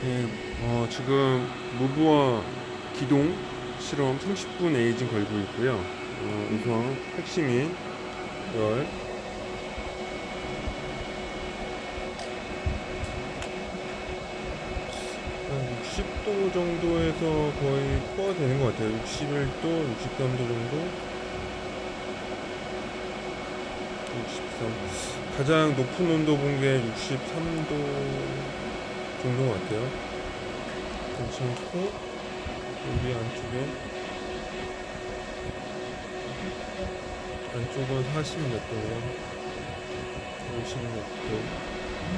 네, 지금 무브와 기동 실험 30분 에이징 걸고 있고요. 우선 핵심인 열 60도 정도에서 거의 포화되는 것 같아요. 61도, 63도 정도, 63. 가장 높은 온도 본 게 63도 정도 같아요. 괜찮고, 여기 안쪽은 40 몇 도네요. 50 몇 도.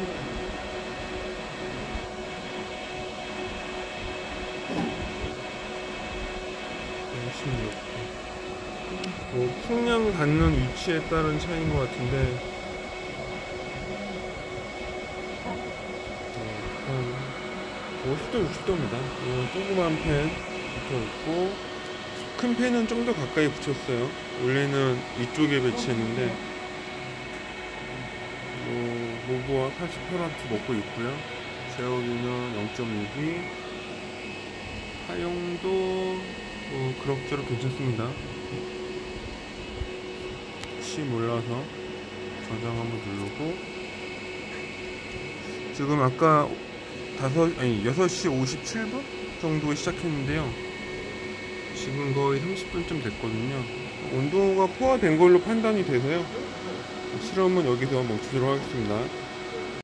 뭐 풍량 닿는 위치에 따른 차이인 것 같은데 한 50도, 60도입니다. 조그만 팬 붙어있고 큰 팬은 좀 더 가까이 붙였어요. 원래는 이쪽에 배치했는데 모브와 88W 먹고 있고요. 제어기는 0.6이, 사용도 그럭저럭 괜찮습니다. 혹시 몰라서 저장 한번 누르고, 지금 아까 6시 57분 정도에 시작했는데요. 지금 거의 30분쯤 됐거든요. 온도가 포화된 걸로 판단이 돼서요. 실험은 여기서 멈추도록 하겠습니다.